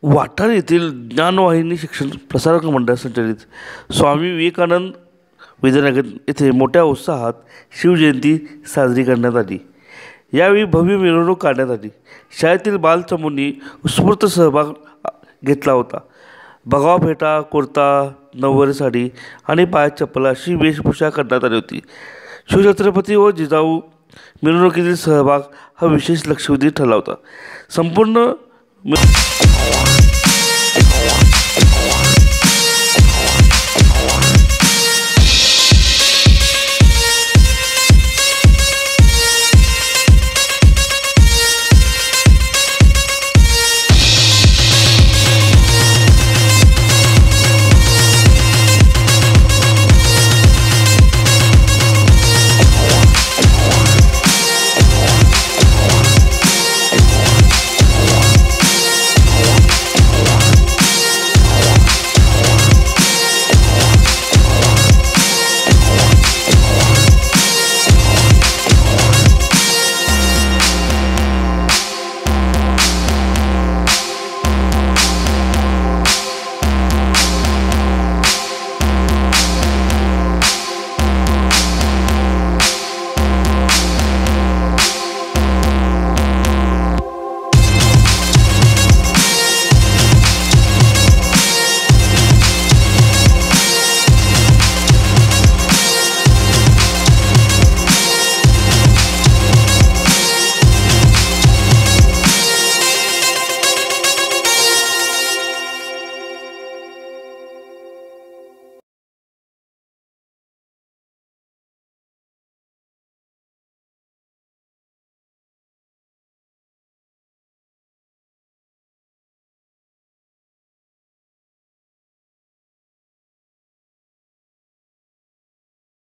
वाठार येथील ज्ञानवाहिनी शिक्षण प्रसारक मंडळ संचलित स्वामी विवेकानंद विद्यानगर येथे मोठ्या उत्साहात शिवजयंती साजरी करण्यात आली। यावेळी भव्य मिरवणूक काढण्यात आली। शाळेतील बालचमूंनी उत्स्फूर्त सहभाग घेतला होता। भगवा फेटा, कुर्ता, नऊवारी साडी आणि पायात चप्पल अशी वेशभूषा करण्यात आली होती। शिवछत्रपती व जिजाऊ मिरवणुकीतील सहभाग हा विशेष लक्षवेधी ठरला होता। संपूर्ण